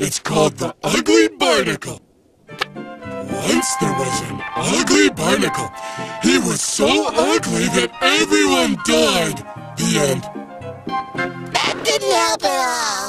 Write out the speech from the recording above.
It's called the Ugly Barnacle. Once there was an ugly barnacle. He was so ugly that everyone died. The end. That didn't help at all.